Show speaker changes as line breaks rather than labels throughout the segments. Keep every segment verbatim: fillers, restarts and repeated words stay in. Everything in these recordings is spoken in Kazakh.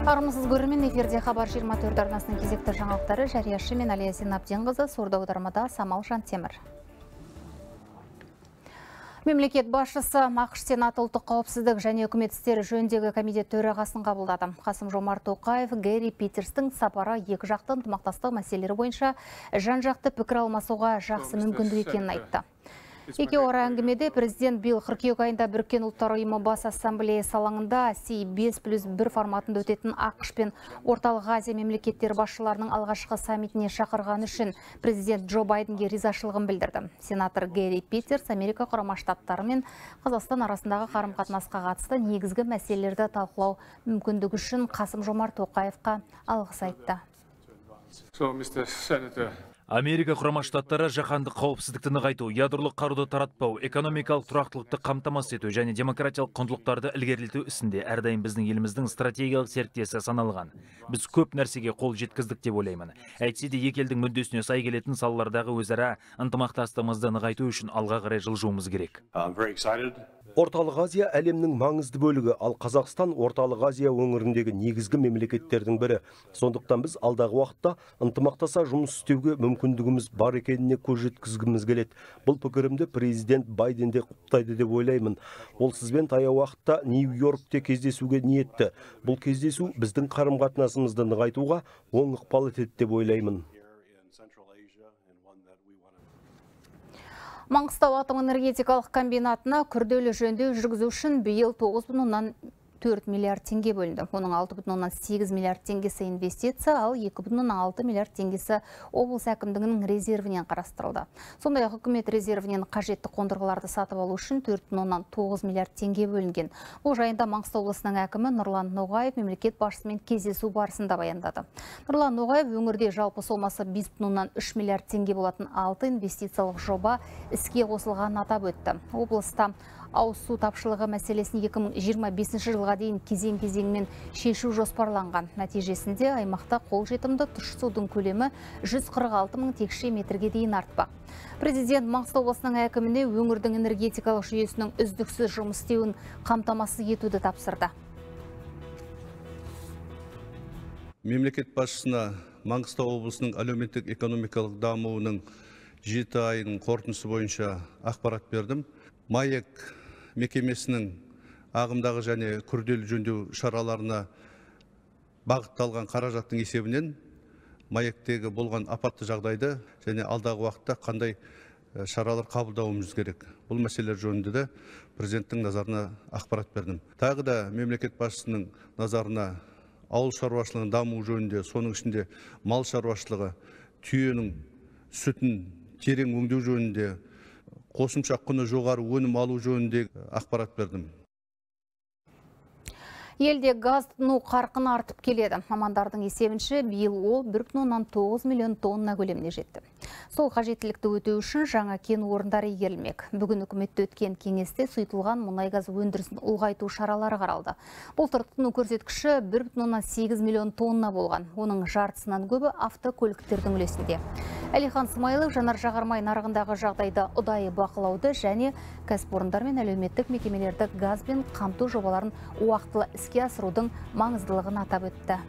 Армысыз көрермен, эфирде Хабар жиырма төрт арнасының кезекті жаңалықтары. Жарияшы мен Алия Синапденқызы, сурда аудармада Самал Жантемір. Мемлекет басшысы ақш Сенаты ұлттық қауіпсіздік және үкімет істері жөніндегі комитет төрағасын қабылдады. Қасым-Жомарт Тоқаев Гэри Питерстің сапары екі жақты ынтымақтастық мәселелері бойынша жан-жақты пікір алмасуға жақсы мүмкіндік екенін айтты. Екеуара әңгімеде президент биыл қыркүйек айында Біріккен ұлттар ұйымы бас ассамблеясы алаңында Си бес плюс бір форматында өтетін ақш пен Орталық Азия мемлекеттері басшыларының алғашқы саммитіне шақырған үшін президент Джо Байденге ризашылығын білдірді. Сенатор Гэри Питерс Америка Құрама Штаттары мен Қазақстан арасындағы қарым-қатынасқа қатысты негізгі мәселелерді талқылау мүмкіндігі үшін Қасым-Жомарт Тоқаевқа алғыс айтты.
Америка Құрама Штаттары жаһандық қауіпсіздікті нығайту, ядролық қаруды таратпау, экономикалық тұрақтылықты қамтамасыз ету және демократиялық құндылықтарды ілгерілету ісінде әрдайым біздің еліміздің стратегиялық серіктесі саналған. Біз көп нәрсеге қол жеткіздік деп ойлаймын. Әйтсе де екі елдің мүддесіне сай келетін салалардағы өзара ынтымақтастығымызды нығайту үшін алға қарай жылжуымыз керек.
Орталық Азия әлемнің маңызды бөлігі, ал Қазақстан Орталық Азия өңіріндегі негізгі мемлекеттердің бірі. Сондықтан біз алдағы уақытта ынтымақтаса жұмыс істеуге мүмкіндігіміз бар екеніне көз жеткізгіміз келеді. Бұл пікірімді президент Байден де құптайды деп ойлаймын. Ол сізбен таяу уақытта Нью-Йоркте кездесуге ниетті. Бұл кездесу біздің қарым-қатынасымызды нығайтуға оң ықпал етеді деп ойлаймын.
Маңғыстау атом энергетикалық комбинатына күрделі жөндеу жүргізу үшін биыл тоғыз бүтін оннан төрт миллиард теңге бөлінді. Оның алты бүтін оннан сегіз миллиард теңгесі инвестиция, ал екі бүтін оннан алты миллиард теңгесі облыс әкімдігінің резервінен қарастырылды. Сондай-ақ үкімет резервінен қажетті қондырғыларды сатып алу үшін төрт бүтін оннан тоғыз миллиард теңге бөлінген. Бұл жайында Маңғыстау облысының әкімі Нұрлан Ноғаев мемлекет басшысымен кездесу барысында баяндады. Нұрлан Ноғаев өңірде жалпы сомасы бес бүтін оннан үш миллиард теңге болатын алты инвестициялық жоба іске қосылғанын атап өтті. Облыста ауыз су тапшылығы мәселесін екі мың жиырма бесінші жылға дейін кезең-кезеңмен шешу жоспарланған. Нәтижесінде аймақта қолжетімді тұщы судың көлемі жүз қырық алты мың текше метрге дейін артпақ. Президент Маңғыстау облысының әкіміне өңірдің энергетикалық жүйесінің үздіксіз жұмыс істеуін қамтамасыз етуді тапсырды.
Мемлекет басшысына Маңғыстау облысының әлеуметтік экономикалық дамуының жеті айының қорытындысы бойынша ақпарат бердім. МАЭК мекемесінің ағымдағы және күрделі жөндеу шараларына бағытталған қаражаттың есебінен МАЭКтегі болған апатты жағдайды және алдағы уақытта қандай шаралар қабылдауымыз керек. Бұл мәселелер жөнінде де президенттің назарына ақпарат бердім. Тағы да мемлекет басшысының назарына ауыл шаруашылығының даму жөнінде, соның ішінде мал шаруашылығы, түйенің сүтін терең өңдеу жөнінде, қосымша құны жоғары өнім алу жөнінде ақпарат бердім.
Елде газ тұтыну қарқыны артып келеді. Мамандардың есебінше биыл ол бір бүтін оннан тоғыз миллион тонна көлеміне жетті. Сол қажеттілікті өтеу үшін жаңа кен орындары игерілмек. Бүгін үкіметте өткен кеңесте сұйытылған мұнай газ өндірісін ұлғайту шаралары қаралды. Бұл тұтыну көрсеткіші бір бүтін оннан сегіз миллион тонна болған. Оның жартысынан көбі автокөліктердің үлесінде. Әлихан Смайылов жанар жағармай нарығындағы жағдайды ұдайы бақылауды және кәсіпорындар мен әлеуметтік мекемелерді газбен қамту жобаларын уақытылы іске асырудың маңыздылығын атап өтті.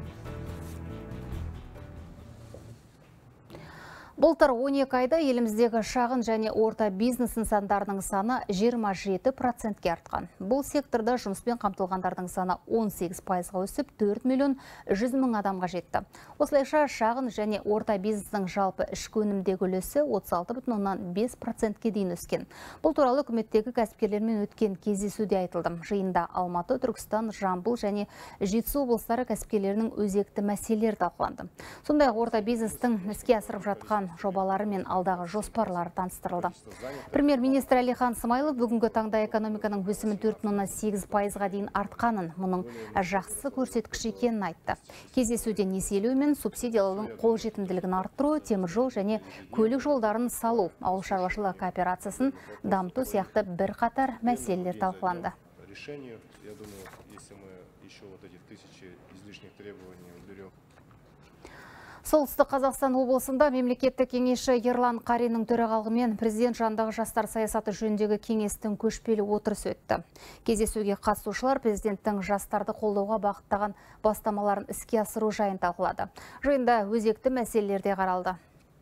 Былтыр он екі айда еліміздегі шағын және орта бизнес нысандарының саны жиырма жеті процентке артқан. Бұл секторда жұмыспен қамтылғандардың саны он сегіз пайызға өсіп, төрт миллион жүз мың адамға жетті. Осылайша шағын және орта бизнестің жалпы ішкі өнімдегі үлесі отыз алты бүтін оннан бес процентке дейін өскен. Бұл туралы үкіметтегі кәсіпкерлермен өткен кездесуде айтылды. Жиында Алматы, Түркістан, Жамбыл және Жетісу облыстары кәсіпкерлерінің өзекті мәселелері талқыланды. Сондай-ақ орта бизнестің іске асырып жатқан жобалары мен алдағы жоспарлары таныстырылды. Премьер-министр Әлихан Смайылов бүгінгі таңда экономиканың өсімін төрт бүтін оннан сегіз пайызға дейін артқанын, мұның жақсы көрсеткіш екенін айтты. Кездесуде несиелеу мен субсидиялаудың қолжетімділігін арттыру, темір жол және көлік жолдарын салу, ауыл шаруашылығы кооперациясын дамыту сияқты бірқатар мәселелер талқыланды. Солтүстік Қазақстан облысында мемлекеттік кеңесші Ерлан Қариннің төрағалығымен президент жанындағы жастар саясаты жөніндегі кеңестің көшпелі отырысы өтті. Кездесуге қатысушылар президенттің жастарды қолдауға бағыттаған бастамаларын іске асыру жайын талқылады. Жиында өзекті мәселелер де қаралды.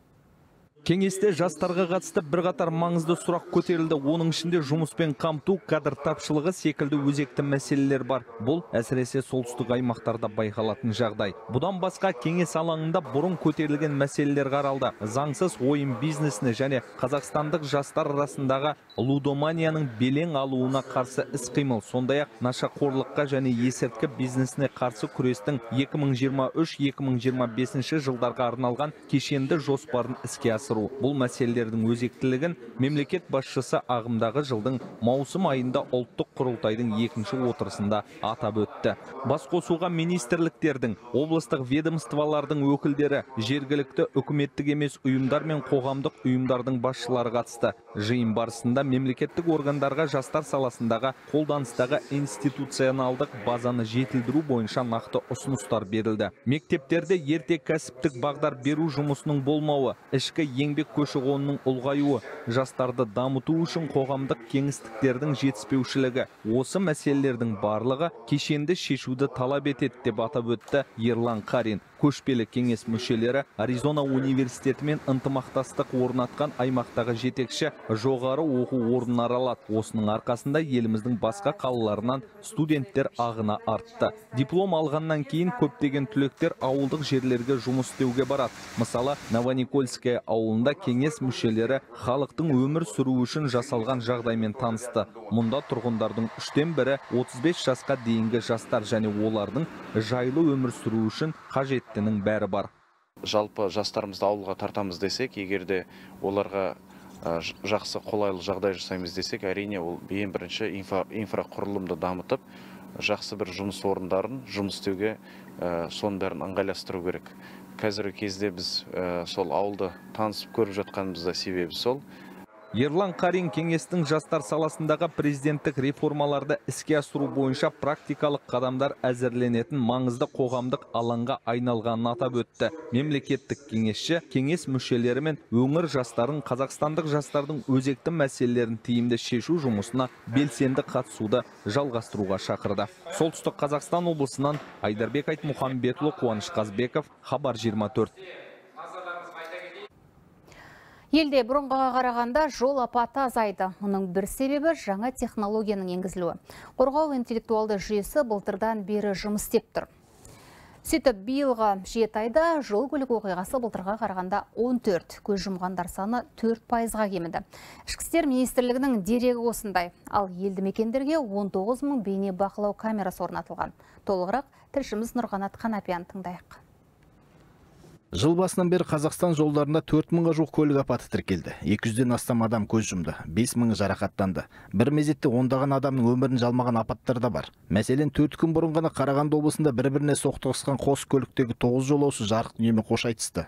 Кеңесте жастарға қатысты бірқатар маңызды сұрақ көтерілді. Оның ішінде жұмыспен қамту, кадр тапшылығы секілді өзекті мәселелер бар. Бұл әсіресе солтүстік аймақтарда байқалатын жағдай. Бұдан басқа кеңес алаңында бұрын көтерілген мәселелер қаралды. Заңсыз ойын бизнесіне және қазақстандық жастар арасындағы лудоманияның белең алуына қарсы іс-қимыл, сондай-ақ нашақорлыққа және есірткі бизнесіне қарсы күрестің екі мың жиырма үш екі мың жиырма бесінші жылдарға арналған кешенді жоспарын іске асыру. Бұл мәселелердің өзектілігін мемлекет басшысы ағымдағы жылдың маусым айында ұлттық құрылтайдың екінші отырысында атап өтті. Басқосуға министрліктердің, облыстық ведомстволардың өкілдері, жергілікті үкіметтік емес ұйымдар мен қоғамдық ұйымдардың басшылары қатысты. Жиын барысында мемлекеттік органдарға жастар саласындағы қолданыстағы институционалдық базаны жетілдіру бойынша нақты ұсыныстар берілді. Мектептерде ерте кәсіптік бағдар беру жұмысының болмауы, ішкі еңбек көші-қонының ұлғаюы, жастарды дамыту үшін қоғамдық кеңістіктердің жетіспеушілігі, осы мәселелердің барлығы кешенді шешуді талап етеді деп атап өтті Ерлан Қарин. Көшпелі кеңес мүшелері Аризона университетімен ынтымақтастық орнатқан аймақтағы жетекші жоғары оқу орнын аралады. Осының арқасында еліміздің басқа қалаларынан студенттер ағына артты. Диплом алғаннан кейін көптеген түлектер ауылдық жерлерге жұмыс істеуге барады. Мысалы, Новоникольская ауылында кеңес мүшелері халықтың өмір сүруі үшін жасалған жағдаймен танысты. Мұнда тұрғындардың үштен бірі отыз бес жасқа дейінгі жастар және олардың жайлы өмір сүруі үшін қажеттінің бәрі бар.
Жалпы жастарымызды ауылға тартамыз десек, егерде оларға жақсы қолайлы жағдай жасаймыз десек, әрине ол ең бірінші инфрақұрылымды дамытып, жақсы бір жұмыс орындарын жұмыс істеуге соның бәрін ыңғайластыру керек. Қазіргі кезде біз сол ауылды танысып көріп жатқанымызда себебі сол.
Ерлан Қарин кеңестің жастар саласындағы президенттік реформаларды іске асыру бойынша практикалық қадамдар әзірленетін маңызды қоғамдық алаңға айналғанын атап өтті. Мемлекеттік кеңесші кеңес мүшелері мен өңір жастарын қазақстандық жастардың өзекті мәселелерін тиімді шешу жұмысына белсенді қатысуды жалғастыруға шақырды. Солтүстік Қазақстан облысынан Айдарбек Айтмұхамбетұлы, Қуаныш Қазбеков, Хабар жиырма төрт.
Елде бұрынғыға қарағанда жол апаты азайды. Мұның бір себебі жаңа технологияның енгізілуі. Қорғау интеллектуалды жүйесі былтырдан бері жұмыс істеп тұр. Сөйтіп биылғы жеті айда жол көлік оқиғасы былтырға қарағанда он төрт, көз жұмғандар саны төрт пайызға кеміді. Ішкі істер министрлігінің дерегі осындай. Ал елді мекендерге он тоғыз мың бейне бақылау камерасы орнатылған. Толығырақ тілшіміз Нұрғанат Қанапиян тыңдайық.
Жыл басынан бері Қазақстан жолдарында төрт мыңға жуық көлік апаты тіркелді. екі жүзден астам адам көз жұмды, бес мыңы жарақаттанды. Бір мезетте ондаған адамның өмірін жалмаған апаттар да бар. Мәселен, төрт күн бұрын ғана Қарағанды облысында бір-біріне соқтығысқан қос көліктегі тоғыз жолаушы жарық дүниемен қош айтысты.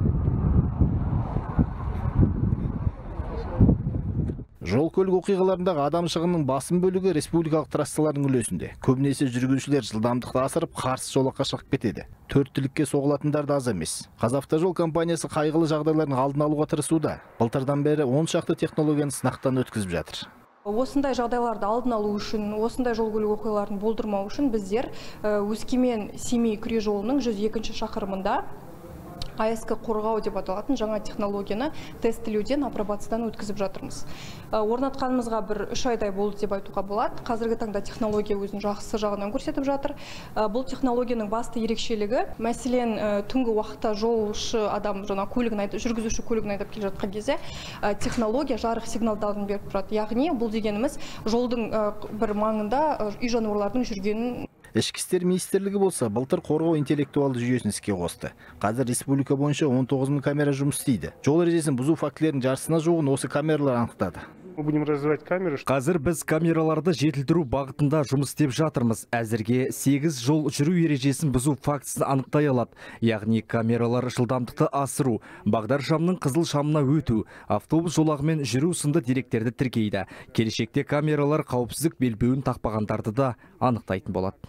Жол көлік оқиғаларындағы адам шығынының басым бөлігі республикалық трассалардың үлесінде. Көбінесе жүргізушілер жылдамдықты асырып, қарсы жолаққа шығып кетеді. Төрт түлікке соғылатындар да аз емес. Қазавтожол компаниясы қайғылы жағдайлардың алдын алуға тырысуда. Былтырдан бері он шақты технологияны сынақтан өткізіп жатыр.
Осындай жағдайларды алдын алу үшін, осындай жол көлік оқиғаларын болдырмау үшін біздер Өскемен-Семей күре жолының жүз екінші шақырымында а эс ка қорғау деп аталатын жаңа технологияны тестілеуден, апробациядан өткізіп жатырмыз. Орнатқанымызға бір үш айдай болды деп айтуға болады. Қазіргі таңда технология өзін жақсы жағынан көрсетіп жатыр. Бұл технологияның басты ерекшелігі, мәселен, түнгі уақытта жолшы адам жаңа көлігін айдап, жүргізуші көлігін айдап келе жатқан кезде технология жарық сигналдарын беріп тұрады. Яғни бұл дегеніміз жолдың бір маңында үй жануарлардың жүргенін.
Ішкі істер министрлігі болса, былтыр қорғау интеллектуалды жүйесін іске қосты. Қазір республика бойынша он тоғыз мың камера жұмыс істейді. Жол ережесін бұзу фактілерінің жартысына жуығын осы камералар анықтады.
Қазір біз камераларды жетілдіру бағытында жұмыс істеп жатырмыз. Әзірге сегіз жол жүру ережесін бұзу фактісін анықтай алады. Яғни камералар жылдамдықты асыру, бағдар шамның қызыл шамына өту, автобус жолағымен жүру сынды деректерді тіркейді. Келешекте камералар қауіпсіздік белбеуін тақпағандарды да анықтайтын болады.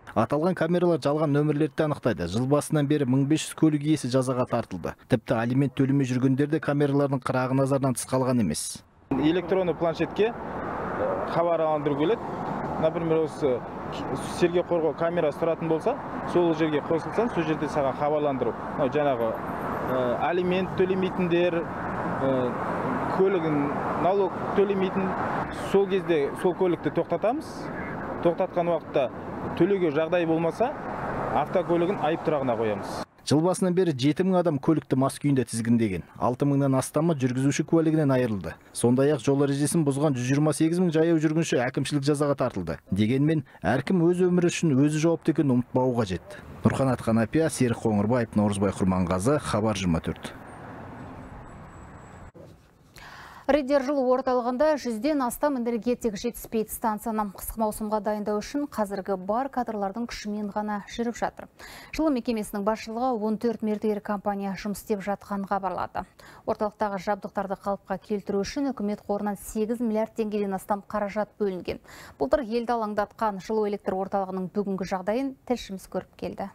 Аталған камералар жалған нөмірлерді анықтайды. Жыл басынан бері мың бес жүз көлік иесі жазаға тартылды. Тіпті алимент төлемей жүргендер де камералардың қырағы назардан тыс қалған емес.
Электронды планшетке хабарландыру келеді. Например, осы Сергей қорғау камерасы тұратын болса, сол жерге қосылсаң, сол жерде саған хабарландыру. Жаңағы алимент төлемейтіндер, көлігін налог төлемейтін, сол кезде сол көлікті тоқтатамыз. Тоқтатқан уақытта төлеуге жағдай болмаса, автокөлігін айып тұрағына қоямыз.
Жыл басынан бері жеті мың адам көлікті мас күйінде тізгіндеген. алты мыңнан астамы жүргізуші куәлігінен айырылды. Сондай-ақ жол ережесін бұзған жүз жиырма сегіз мың жаяу жүргінші әкімшілік жазаға тартылды. Дегенмен, әркім өз өмірі үшін өзі жауапты екенін ұмытпауы қажет. Нұрқанат Қанапия, Серік Қоңырбаев, Наурызбай Құрманғазы, Хабар жиырма төрт.
Риддер жылу орталығында жүзден астам энергетик жетіспейді станцияны қысқы маусымға дайындау үшін қазіргі бар кадрлардың күшімен ғана жүріп жатыр. Жылу мекемесінің басшылығы он төрт мердігер компания жұмыс істеп жатқанын хабарлады. Орталықтағы жабдықтарды қалыпқа келтіру үшін үкімет қорынан сегіз миллиард теңгеден астам қаражат бөлінген. Былтыр елді алаңдатқан жылу электр орталығының бүгінгі жағдайын тілшіміз көріп келді.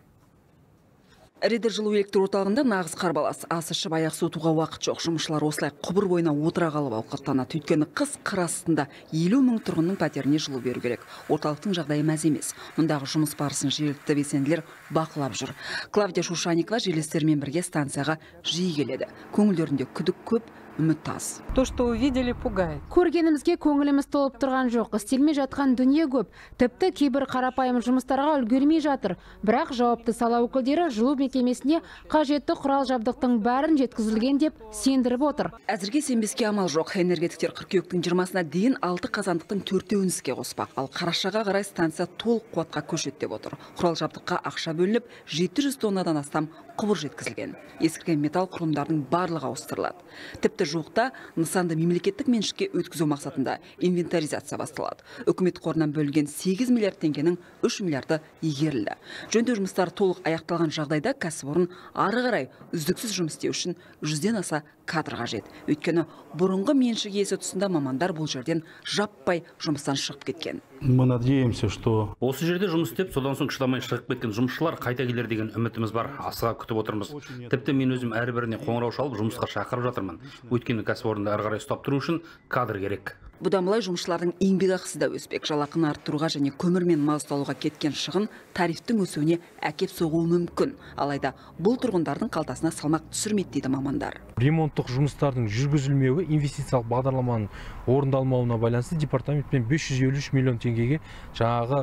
Риддер жылу электр орталығында нағыз қарбалас. Ас ішіп аяқ суытуға уақыт жоқ. Жұмысшылар осылай құбыр бойына отыра қалып ауқаттанады. Өйткені қыс қыр астында елу мың тұрғынның пәтеріне жылу беру керек. Орталықтың жағдайы мәз емес. Мұндағы жұмыс барысын жергілікті белсенділер бақылап жүр. Клавдия Шушаникова жерлестерімен бірге станцияға жиі келеді. Көңілдерінде күдік көп, үміт таз.
То, что увидели, пугает.
Көргенімізге көңіліміз толып тұрған жоқ. Істелмей жатқан дүние көп. Тіпті кейбір қарапайым жұмыстарға үлгермей жатыр. Бірақ жауапты сала өкілдері жылу мекемесіне қажетті құрал жабдықтың бәрін жеткізілген деп сендіріп отыр.
Әзірге сенбеске амал жоқ. Энергетиктер қыркүйектің жиырмасына дейін алты қазандықтың төртеуін іске қоспақ. Ал қарашаға қарай станция толық қуатқа көшеді деп отыр. Құрал жабдыққа ақша бөлініп, жеті жүз тоннадан астам құбыр жеткізілген. Ескірген металл құрылымдардың барлығы ауыстырылады. Тіпті жуықта нысанды мемлекеттік меншікке өткізу мақсатында инвентаризация басталады. Үкімет қорынан бөлінген сегіз миллиард теңгенің үш миллиарды игерілді. Жөндеу жұмыстары толық аяқталған жағдайда кәсіпорын ары қарай үздіксіз жұмыс істеу үшін жүзден аса кадр қажет. Өйткені бұрынғы меншік иесі тұсында мамандар бұл жерден жаппай жұмыстан шығып кеткен.
Мы надеемся, что
осы жерде жұмыс істеп, содан соң шыдамай шығып кеткен жұмысшылар қайта келер деген үмітіміз бар. Асыға күтіп отырмыз. Тіпті мен өзім әрбіріне қоңырау шалып жұмысқа шақырып жатырмын. Өйткені кәсіпорынды ары қарай ұстап тұру үшін кадр керек.
Бұдан былай жұмысшылардың еңбекақысы да өспек. Жалақыны арттыруға және көмір мен мазут алуға кеткен шығын тарифтің өсуіне әкеп соғуы мүмкін. Алайда бұл тұрғындардың қалтасына салмақ түсірмейді дейді мамандар.
Ремонттық жұмыстардың жүргізілмеуі инвестициялық бағдарламаның орындалмауына байланысты департаментпен бес жүз елу үш миллион теңгеге жаңағы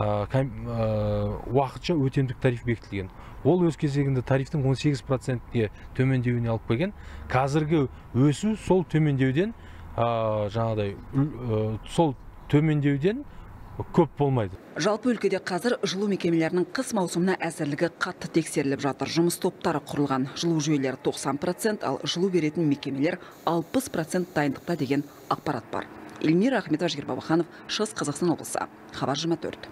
уақытша өтемдік тариф бекітілген. Ол өз кезегінде тарифтің он сегіз процентке төмендеуіне алып келген. Қазіргі өсу сол төмендеуден жаңағыдай сол төмендеуден көп болмайды.
Жалпы өлкеде қазір жылу мекемелерінің қыс маусымына әзірлігі қатты тексеріліп жатыр. Жұмыс топтары құрылған. Жылу жүйелері тоқсан процент, ал жылу беретін мекемелер алпыс процент дайындықта деген ақпарат бар. Эльмира Ахметова, Жігер Бабаханов, Шығыс Қазақстан облысы. Хабар жиырма төрт.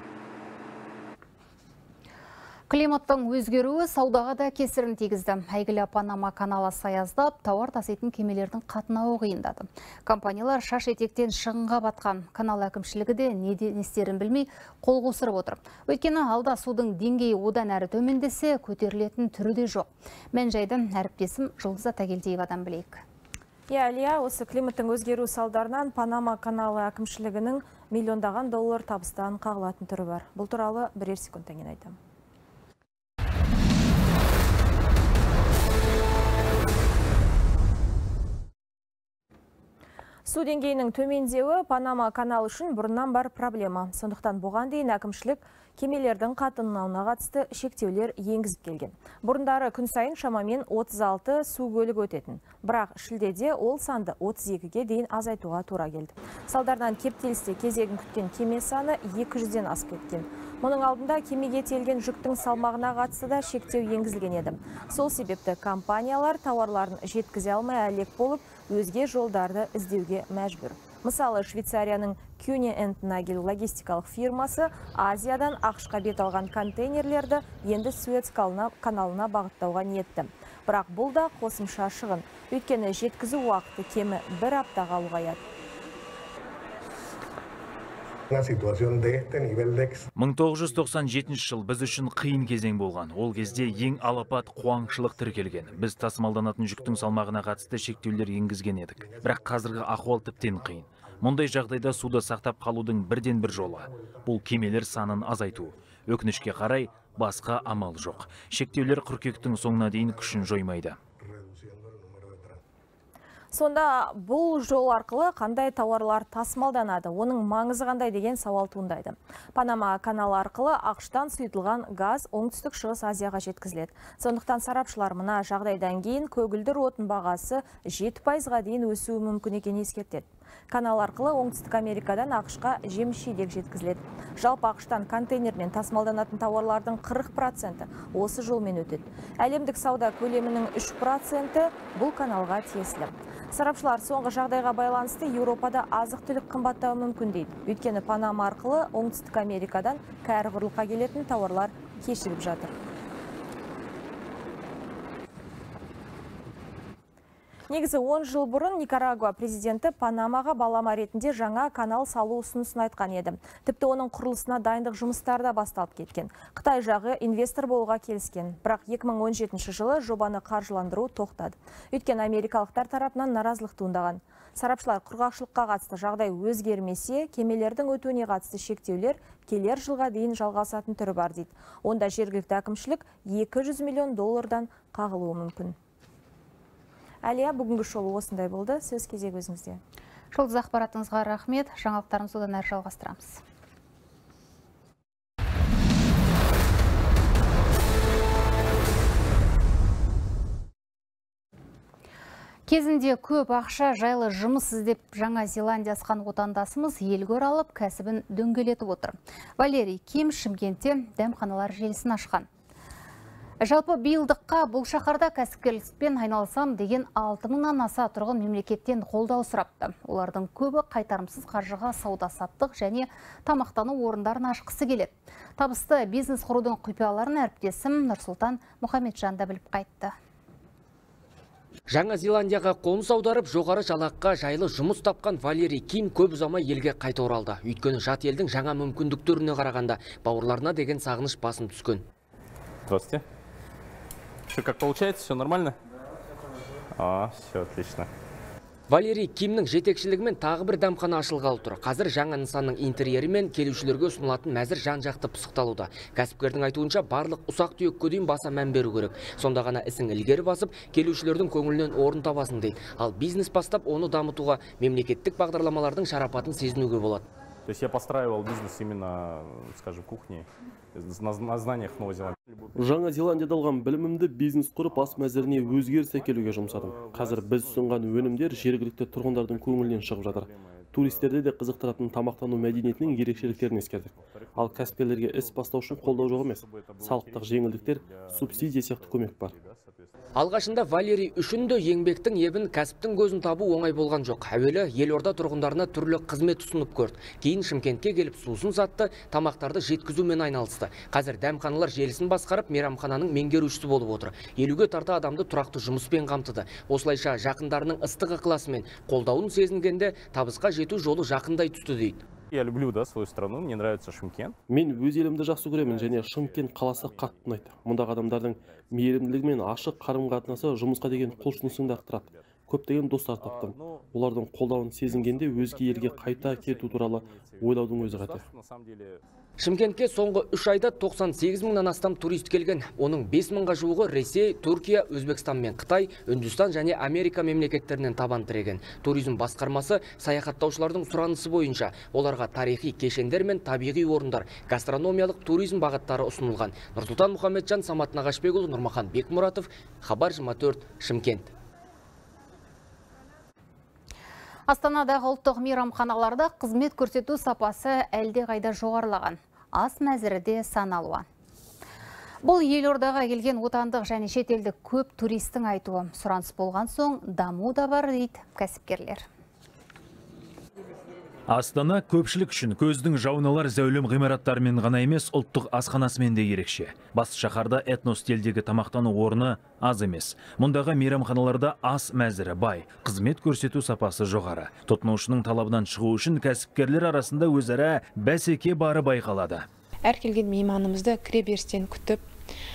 Климаттың өзгеруі саудаға да кесірін тигізді. Әйгілі Панама каналы саяздап, тауар таситын кемелердің қатынауы қиындады. Компаниялар шаш етектен шығынға батқан. Канал әкімшілігі де не істерін білмей қол қусырып отыр. Өйткені алда судың деңгейі одан әрі төмендесе, көтерілетін түрі де жоқ. Мен жайды әріптесім Жұлдыз Атагелдиевадан білейік.
Иә, Әлия, осы климаттың өзгеру салдарынан Панама каналы әкімшілігінің миллиондаған доллар табыстан қағылатын түрі бар. Бұл туралы бірер секундтан кейін айтамын. Су деңгейінің төмендеуі Панама каналы үшін бұрыннан бар проблема. Сондықтан бұған дейін әкімшілік кемелердің қатынауына қатысты шектеулер енгізіп келген. Бұрындары күн сайын шамамен отыз алты су көлігі өтетін. Бірақ шілдеде ол санды отыз екіге дейін азайтуға тура келді. Салдарынан кептелісте кезегін күткен кеме саны екі жүзден асып кеткен. Мұның алдында кемеге тиелген жүктің салмағына қатысты да шектеу енгізілген еді. Сол себепті компаниялар тауарларын жеткізе алмай әлек болып, өзге жолдарды іздеуге мәжбүр. Мысалы, Швейцарияның Кюне энд Нагель логистикалық фирмасы Азиядан ақшқа бет алған контейнерлерді енді Суэц каналына бағыттауға ниетті. Бірақ бұл да қосымша шығын. Өйткені жеткізу уақыты кемі бір аптаға ұлғаяды.
мың тоғыз жүз тоқсан жетінші жыл біз үшін қиын кезең болған. Ол кезде ең алапат қуаңшылық тіркелген. Біз тасымалданатын жүктің салмағына қатысты шектеулер енгізген едік. Бірақ қазіргі ахуал тіптен қиын. Мұндай жағдайда суды сақтап қалудың бірден бір жолы. Бұл кемелер санын азайту. Өкінішке қарай, басқа амал жоқ. Шектеулер қыркүйектің соңына дейін күшін жоймайды.
Сонда бұл жол арқылы қандай тауарлар тасымалданады, оның маңызы қандай деген сауал туындайды. Панама каналы арқылы ақштан сұйытылған газ оңтүстік шығыс Азияға жеткізіледі. Сондықтан сарапшылар мына жағдайдан кейін көгілдір отын бағасы жеті пайызға дейін өсуі мүмкін екенін ескертеді. Канал арқылы оңтүстік Америкадан ақшқа жеміс-жидек жеткізіледі. Жалпы ақштан контейнермен тасымалданатын тауарлардың қырық проценті осы жолмен өтеді. Әлемдік сауда көлемінің үш проценті бұл каналға тиесілі. Сарапшылар соңғы жағдайға байланысты Еуропада азық-түлік қымбаттауы мүмкін дейді. Өйткені Панама арқылы оңтүстік Америкадан кәрі құрлыққа келетін тауарлар кешігіп жатыр. Негізі он жыл бұрын Никарагуа президенті Панамаға балама ретінде жаңа канал салу ұсынысын айтқан еді. Тіпті оның құрылысына дайындық жұмыстары да басталып кеткен. Қытай жағы инвестор болуға келіскен. Бірақ екі мың он жетінші жылы жобаны қаржыландыру тоқтады. Өйткені америкалықтар тарапынан наразылық туындаған. Сарапшылар құрғақшылыққа қатысты жағдай өзгермесе, кемелердің өтуіне қатысты шектеулер келер жылға дейін жалғасатын түрі бар дейді. Онда жергілікті әкімшілік екі жүз миллион доллардан қағылуы мүмкін. Әлия, бүгінгі шолу осындай болды. Сөз кезегі өзіңізде.
Жұлдыз ақпаратыңызға рахмет. Жаңалықтарымызды одан әрі жалғастырамыз. Кезінде көп ақша жайлы жұмыс іздеп Жаңа Зеландия асқан отандасымыз елге оралып, кәсібін дөңгелетіп отыр. Валерий Ким Шымкентте дәмханалар желісін ашқан. Жалпы биылдыққа бұл шаһарда кәсіпкерлікпен айналысам деген алты мыңнан аса тұрғын мемлекеттен қолдау сұрапты. Олардың көбі қайтарымсыз қаржыға сауда-саттық және тамақтану орындарын ашқысы келеді. Табысты бизнес құрудың құпияларын әріптесім Нұрсұлтан Мұхамеджан да біліп қайтты.
Жаңа Зеландияға қоныс аударып, жоғары жалаққа жайлы жұмыс тапқан Валерий Ким көп ұзамай елге қайта оралды. Өйткені жат елдің жаңа мүмкіндіктеріне қарағанда бауырларына деген сағыныш басым түскен.
Здравствуйте. Что, как получается? Все нормально? А, все отлично.
Валерий Кимнің жетекшілігімен тағы бір дәмхана ашылғалы тұр. Қазір жаңа нысанның интерьері мен келушілерге ұсынылатын мәзір жан-жақты пысықталуда. Кәсіпкердің айтуынша барлық ұсақ-түйекке дейін баса мән беру керек. Сонда ғана ісің ілгері басып, келушілердің көңілінен орын табасын дейді. Ал бизнес бастап, оны дамытуға мемлекеттік бағдарламалардың шарапатын сезінуге болады.
То есть я постраивал бизнес именно, скажем, кухни, на знаниях Новой Зеландии.
Жаңа Зеландияда алған білімімді бизнес құрып, ас мәзіріне өзгеріс әкелуге жұмсадым. Қазір біз ұсынған өнімдер жергілікті тұрғындардың көңілінен шығып жатыр. Туристерде де қызықтыратын тамақтану мәдениетінің ерекшеліктерін ескердік. Ал кәсіпкерлерге іс бастау үшін қолдау жоқ емес. Салықтық жеңілдіктер, субсидия сияқты көмек бар.
Алғашында Валерий үшін де еңбектің ебін, кәсіптің көзін табу оңай болған жоқ. Әуелі елорда тұрғындарына түрлі қызмет ұсынып көрді. Кейін Шымкентке келіп сусын сатты, тамақтарды жеткізумен айналысты. Қазір дәмханалар желісін басқарып, мейрамхананың меңгерушісі болып отыр. Елуге тарта адамды тұрақты жұмыспен қамтыды. Осылайша жақындарының ыстық ықыласымен қолдауын сезінгенде табысқа жету жолы жақындай түсті дейді.
Я люблю, да, свою страну, мне нравится Шымкент.
Мен өз елімді жақсы көремін және Шымкент қаласы қатты ұнайды. Мұндағы адамдардың мейірімділігі мен ашық қарым-қатынасы жұмысқа деген құлшынысыңды арттырады. Көптеген достар таптым. Олардың қолдауын сезінгенде өзге елге қайта кету туралы ойлаудың өзі қате.
Шымкентке соңғы үш айда тоқсан сегіз мыңнан астам турист келген. Оның бес мыңға жуығы Ресей, Түркия, Өзбекстан мен Қытай, Үндістан және Америка мемлекеттерінен табан тіреген. Туризм басқармасы саяхаттаушылардың сұранысы бойынша оларға тарихи кешендер мен табиғи орындар, гастрономиялық туризм бағыттары ұсынылған. Нұрсұлтан Мұхамеджан, Самат Нағашбекұлы, Нұрмахан Бекмұратов, Хабар жиырма төрт, Шымкент.
Астанадағы ұлттық мейрамханаларда қызмет көрсету сапасы әлде қайда жоғарылаған. Ас мәзірі де сан алуан. Бұл елордаға келген отандық және шетелдік көп туристің айтуы. Сұраныс болған соң даму да бар дейді кәсіпкерлер.
Астана көпшілік үшін көздің жауын алар зәулім ғимараттарымен ғана емес, ұлттық асханасымен де ерекше. Бас шаһарда этно стилдегі тамақтану орны аз емес. Мұндағы мейрамханаларда ас мәзірі бай, қызмет көрсету сапасы жоғары. Тұтынушының талабынан шығу үшін кәсіпкерлер арасында өзара бәсеке бары байқалады.
Әр келген мейманымызды кіреберістен күтіп,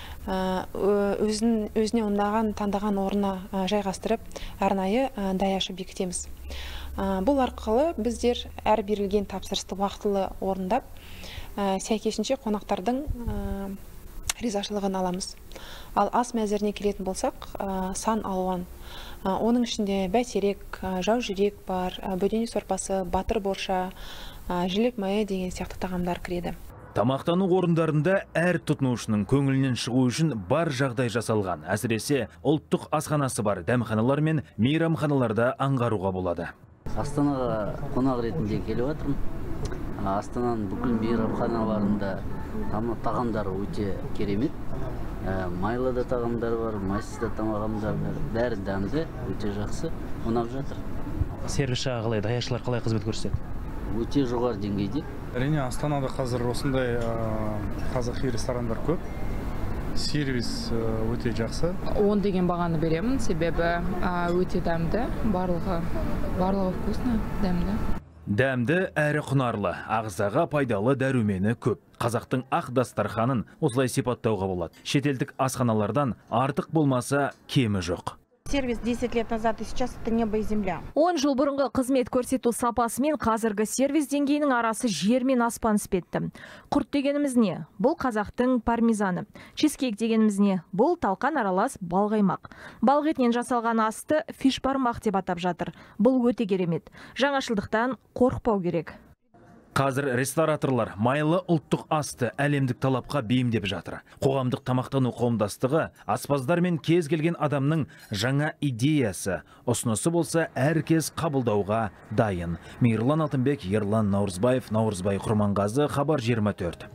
өзін өзіне ұнаған таңдаған орнына жайғастырып, арнайы даяшы бекітеміз. Бұл арқылы біздер әр берілген тапсырысты уақытылы орындап, сәйкесінше қонақтардың ризашылығын аламыз. Ал ас мәзіріне келетін болсақ, сан алуан. Оның ішінде бәйтерек, жау жүрек бар, бөдене сорпасы, батыр борша, жілік майы деген сияқты тағамдар кіреді.
Тамақтану орындарында әр тұтынушының көңілінен шығу үшін бар жағдай жасалған. Әсіресе ұлттық асханасы бар дәмханалар мен мейрамханаларда аңғаруға болады.
Астанаға қонақ ретінде келіп жатырмын. Астананың бүкіл мейрамханаларында тағамдары өте керемет. Майлы да тағамдар бар, майсыз да тағамдар бар. Бәрі дәмді, өте жақсы. Ұнап жатыр.
Сервис жағы қалай, даяшылар қалай қызмет көрсетеді?
Өте жоғары деңгейде.
Әрине, Астанада қазір осындай қазақи ресторандар көп. Сервис өте жақсы.
он деген бағаны беремін, себебі өте дәмді, барлығы барлығы вкусно, дәмді.
Дәмді әрі құнарлы, ағзаға пайдалы дәрумені көп. Қазақтың ақ дастарханын осылай сипаттауға болады. Шетелдік асханалардан артық болмаса кемі жоқ.
Сервис десять лет назад и сейчас это небо и земля.
он жыл бұрынғы қызмет көрсету сапасы мен қазіргі сервис деңгейінің арасы жер мен аспан іспетті. Құрт дегеніміз не? Бұл қазақтың пармезаны. Чизкейк дегеніміз не? Бұл талқан аралас балғаймақ. Балық етінен жасалған асты фиш бармақ деп атап жатыр. Бұл өте керемет. Жаңашылдықтан қорықпау керек.
Қазір рестораторлар майлы ұлттық асты әлемдік талапқа бейімдеп жатыр. Қоғамдық тамақтану қауымдастығы аспаздар мен кез келген адамның жаңа идеясы, ұсынысы болса әркез қабылдауға дайын. Мейірлан Алтынбек, Ерлан Наурызбаев, Наурызбай Құрманғазы, Хабар жиырма төрт.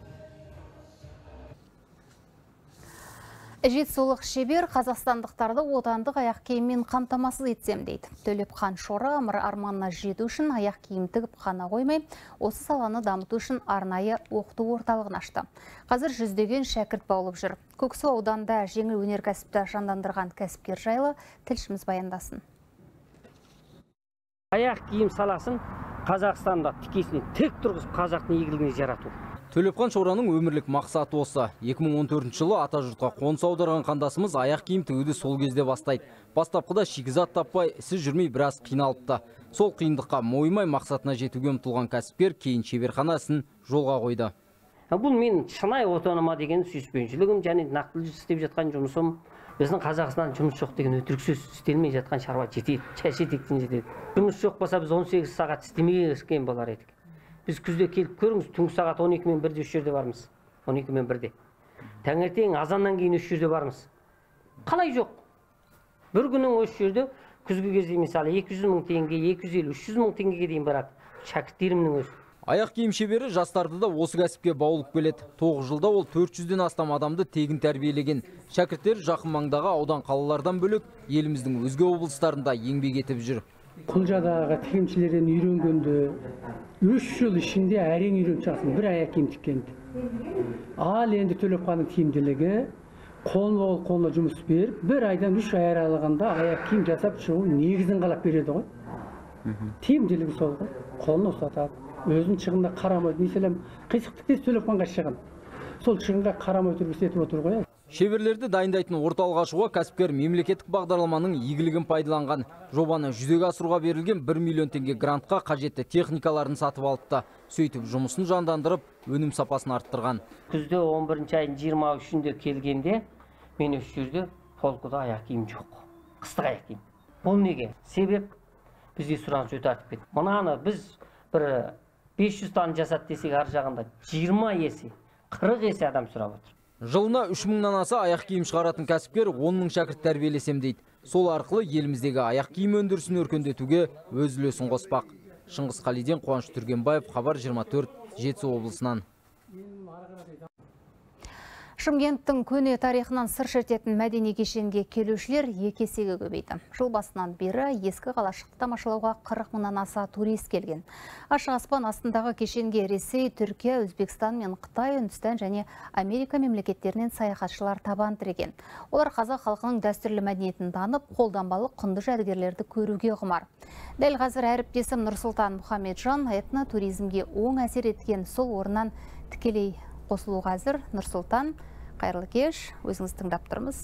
Жетісулық шебер қазақстандықтарды отандық аяқ киіммен қамтамасыз етсем дейді. Төлепхан Шора ымыр арманына жету үшін аяқ киім тігіп қана қоймай, осы саланы дамыту үшін арнайы оқыту орталығын ашты. Қазір жүздеген шәкірт баулып жүр. Көксу ауданда жеңіл өнеркәсіпті жандандырған кәсіпкер жайлы тілшіміз баяндасын.
Аяқ киім саласын Қазақстанда тікесіне тік тұрғызып қазақтың игілігіне жарату.
Төлепхан Шораның өмірлік мақсаты осы. екі мың он төртінші жылы атажұртқа қоныс аударған қандасымыз аяқ киім тігуді сол кезде бастайды. Бастапқыда шикізат таппай, ісі жүрмей біраз қиналыпты. Сол қиындыққа мойымай мақсатына жетуге ұмтылған кәсіпкер кейін шеберхана ісін жолға қойды.
Бұл мен шынайы отаныма деген сүйіспеншілігім және нақты істеп жатқан жұмысым. Біздің Қазақстан жұмыс жоқ деген өтірік сөз, істелмей жатқан шаруа жетеді, шетектен жетеді. Жұмыс жоқ болса біз он сегіз сағат істемеген болар едік. Біз күзде келіп көріңіз, түнгі сағат он екі мен бірде үш жерде бармыз. он екі мен бірде. Таңертең азаннан кейін үш жерде бармыз. Қалай жоқ? Бір күнің үш жерде күзгі кезде мысалы екі жүз мың теңге, екі жүз елу, үш жүз мың теңгеге дейін барады. Шәкірттерімнің өзі.
Аяқ киім шебері жастарды да осы кәсіпке баулып келеді. тоғыз жылда ол төрт жүзден астам адамды тегін тәрбиелеген. Шәкірттер жақын маңдағы аудан қалалардан бөлек еліміздің өзге облыстарында еңбек етіп жүр.
Құлжадағы тігіншілерден үйренгенді үш жыл ішінде әрең үйреніп шығасың, бір аяқ киім тіккенді. Ал енді Төлепханның тиімділігі қолма қол қолына жұмыс беріп, бір айдан үш ай аралығында аяқ киім жасап шығу негізін қалап береді ғой. Тиімділігі сол ғой. Қолына ұстатады. Өзінің шығынына қарамайды. Mesela қисықтық тез Төлепханға шығын. Сол шығынға қарамай тұрып істетіп отыр ғой.
Шеберлерді дайындайтын орталық ашуға кәсіпкер мемлекеттік бағдарламаның игілігін пайдаланған. Жобаны жүзеге асыруға берілген бір миллион теңге грантқа қажетті техникаларын сатып алыпты. Сөйтіп жұмысын жандандырып, өнім сапасын арттырған.
Күзде он бірінші айдың жиырма үшінде келгенде мен осы жерде полкада аяқ киім жоқ. Қыстық аяқ киім. Бұл неге? Себеп бізде сұраныс өте артып кетті. Мынаны біз бір бес жүз тонна жасады десек, ар жағында жиырма есе, қырық есе адам сұрап отыр.
Жылына үш мыңнан аса аяқ киім шығаратын кәсіпкер он мың шәкірт тәрбиелесем дейді. Сол арқылы еліміздегі аяқ киім өндірісін өркендетуге өз үлесін қоспақ. Шыңғыс Қалиден, Қуаныш Түргенбаев, Хабар жиырма төрт, Жетісу облысынан.
Шымкенттің көне тарихынан сыр шертетін мәдени кешенге келушілер екі есеге көбейді. Жыл басынан бері ескі қалашықты тамашалауға қырық мыңнан аса турист келген. Ашық аспан астындағы кешенге Ресей, Түркия, Өзбекстан мен Қытай, Үндістан және Америка мемлекеттерінен саяхатшылар табан тіреген. Олар қазақ халқының дәстүрлі мәдениетін танып, қолданбалы құнды жәдігерлерді көруге құмар. Дәл қазір әріптесім Нұрсұлтан Мұхамеджан этно туризмге оң әсер еткен сол орнынан тікелей қосылуға әзір. Нұрсұлтан, қайырлы кеш, өзіңіз тыңдап тұрмыз.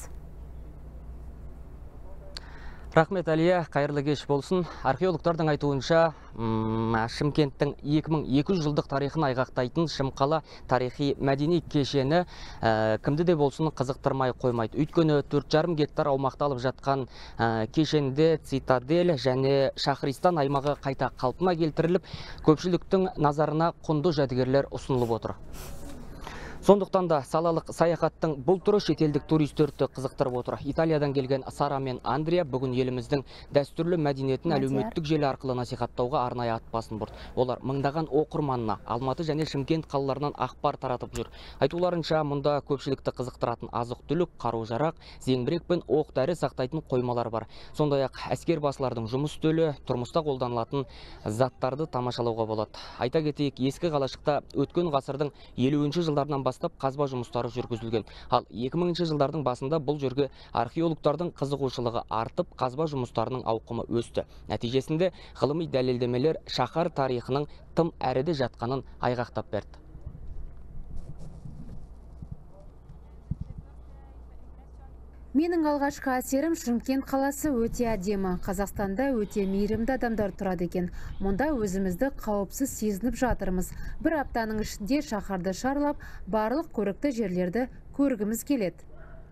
Рахмет, Әлия, қайырлы кеш болсын. Археологтардың айтуынша, Шымкенттің екі мың екі жүз жылдық тарихын айғақтайтын Шымқала тарихи мәдени кешені кімді де болсын қызықтырмай қоймайды. Өйткені төрт жарым гектар аумақты алып жатқан кешенде цитадель және Шахристан аймағы қайта қалпына келтіріліп, көпшіліктің назарына құнды жәдігерлер ұсынылып отыр. Сондықтан да салалық саяхаттың бұл түрі шетелдік туристерді қызықтырып отыр. Италиядан келген Сара мен Андрия бүгін еліміздің дәстүрлі мәдениетін әлеуметтік желі арқылы насихаттауға арнайы ат басын бұрды. Олар мыңдаған оқырманына Алматы және Шымкент қалаларынан ақпар таратып жүр. Айтуларынша, мұнда көпшілікті қызықтыратын азық-түлік, қару-жарақ, зеңбірек пен оқ-дәрі сақтайтын қоймалар бар. Сондай-ақ әскер басылардың жұмыс үстелі, тұрмыста қолданылатын заттарды тамашалауға болады. Айта кетейік, ескі қалашықта өткен ғасырдың елуінші жылдарынан бастап қазба жұмыстары жүргізілген. Ал екі мыңыншы жылдардың басында бұл жерге археологтардың қызығушылығы артып, қазба жұмыстарының ауқымы өсті. Нәтижесінде ғылыми дәлелдемелер шаһар тарихының тым әріде жатқанын айғақтап берді.
Менің алғашқы әсерім Шымкент қаласы өте әдемі. Қазақстанда өте мейірімді адамдар тұрады екен. Мұнда өзімізді қауіпсіз сезініп жатырмыз. Бір аптаның ішінде шаһарды шарлап, барлық көрікті жерлерді көргіміз келеді.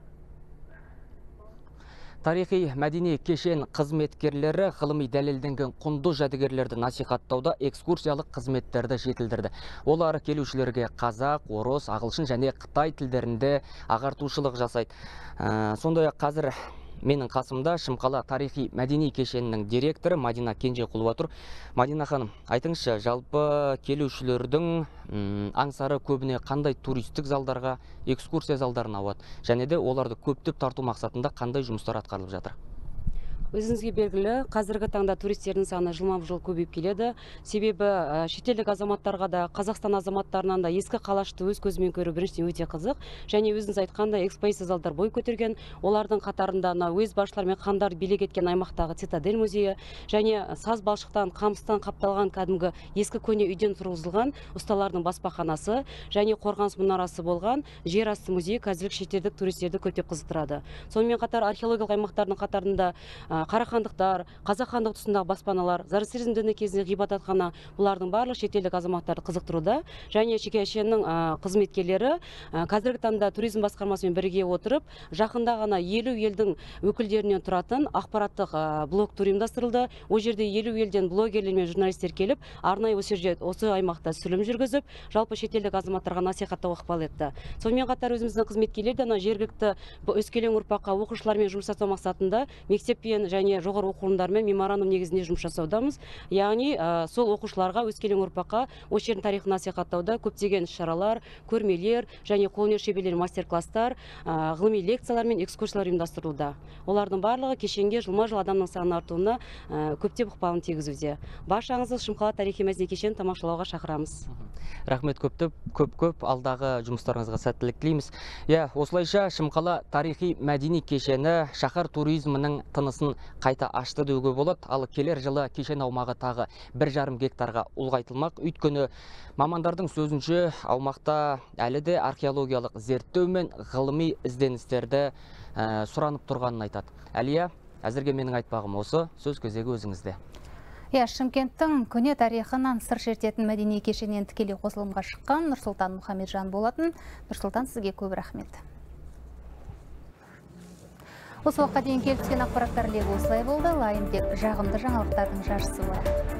Тарихи мәдени кешен қызметкерлері ғылыми дәлелденген құнды жәдігерлерді насихаттауда экскурсиялық қызметтерді жетілдірді. Олар келушілерге қазақ, орыс, ағылшын және қытай тілдерінде ағартушылық жасайды. Сондай-ақ қазір менің қасымда Шымқала тарихи мәдени кешенінің директоры Мадина Кенжеқұлова тұр. Мадина ханым, айтыңызшы, жалпы келушілердің аңсары көбіне қандай туристік залдарға, экскурсия залдарына ауады? Және де оларды көптеп тарту мақсатында қандай жұмыстар атқарылып жатыр?
Өзіңізге белгілі, қазіргі таңда туристердің саны жылма жыл көбейіп келеді. Себебі шетелдік азаматтарға да, Қазақстан азаматтарынан да ескі қалашықты өз көзімен көру біріншіден өте қызық. Және өзіңіз айтқандай экспозиция залдар бой көтерген. Олардың қатарында өз басшылар мен хандар билік еткен аймақтағы цитадель музейі және саз балшықтан, қамыстан қапталған кәдімгі ескі көне үйден тұрғызылған ұсталардың баспаханасы және қорғаныс мұнарасы болған жер асты музейі қазір шетелдік туристерді көптеп қызықтырады. Сонымен қатар археологиялық аймақтардың қатарында Қарахандықтар, Қазақ хандық тұсындағы баспаналар, Зарасиризм діні кезінде ғибадатхана, бұлардың барлық шетелдік азаматтарды қызықтыруда. Және кешеннің қызметкерлері қазіргі таңда туризм басқармасымен бірге отырып, жақында ғана елу елдің өкілдерінен тұратын ақпараттық блог туры ұйымдастырылды. Ол жерде елу елден блогерлер мен журналистер келіп, арнайы осы жерде осы аймақта түсірілім жүргізіп, жалпы шетелдік азаматтарға насихаттауға ықпал етті. Сонымен қатар өзіміздің қызметкерлер де жергілікті өскелең ұрпаққа оқушылармен жұмыс жасау мақсатында мектеппен және жоғары оқу орындарымен меморандум негізінде жұмыс жасаудамыз. Яғни сол оқушыларға, өскелең ұрпаққа осы жердің тарихын насихаттауда көптеген іс-шаралар, көрмелер және қолөнер шеберлері мастер-класстар, ғылыми лекциялар мен экскурсиялар ұйымдастырылуда. Олардың барлығы кешенге жылма-жыл адамның санының артуына көптеп ықпалын тигізуде. Баршаңызды Шымқала тарихи мәдени кешенін тамашалауға шақырамыз.
Рахмет көптеп, көп-көп алдағы жұмыстарыңызға сәттілік тілейміз. Я, осылайша Шымқала тарихи мәдени кешені шаһар туризмінің тынысын қайта ашты деуге болады. Ал келер жылы кешен аумағы тағы бір жарым гектарға ұлғайтылмақ. Өйткені мамандардың сөзінше аумақта әлі де археологиялық зерттеу мен ғылыми ізденістерді сұранып тұрғанын айтады. Әлия, әзірге менің айтпағым осы, сөз кезегі өзіңізде.
Иә, Шымкенттің көне тарихынан сыр шертетін мәдени кешеннен тікелей қосылымға шыққан Нұрсұлтан Мұхамеджан болатын. Нұрсұлтан, сізге көп рахмет. Осы уақытқа дейін келіп түскен ақпараттар легі осылай болды. Лайым тек жағымды жаңалықтардың жаршысы болады.